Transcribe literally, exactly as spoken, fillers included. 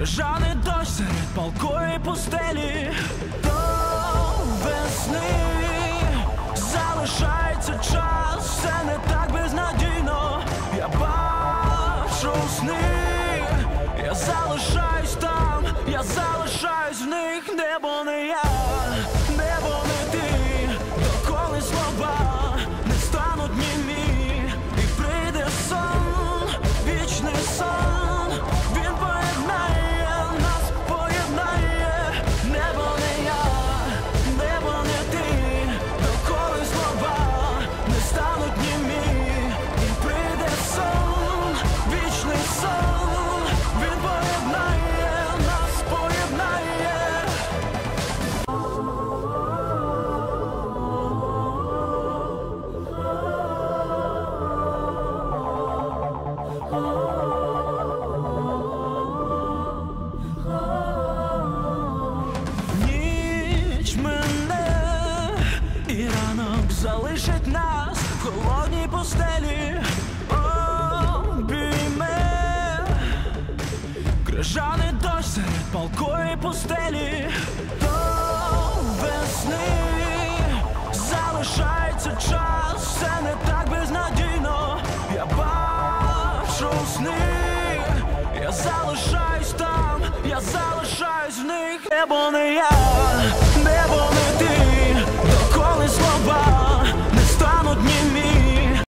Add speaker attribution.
Speaker 1: Крижаний дощ серед палкої пустелі. До весни залишається час, все не так безнадійно. Я бачу сни, я залишаюсь там, я залишаюсь в них. Небо не я, небо не ти, доколи слова не стануть німі. І прийде сон, вічний сон, він поєднає нас, поєднає. Небо не я, небо не ти, доколи слова не стануть німі. І прийде сон, вічний сон, він поєднає нас, поєднає. Ніч мене, і ранок залишить нас в холодній постелі. Обійме крижаний дощ серед палкої пустелі. До весни залишається час, все не так безнадійно. Я бачу сни, я залишаюсь там, я залишаюсь в них. Небо не я.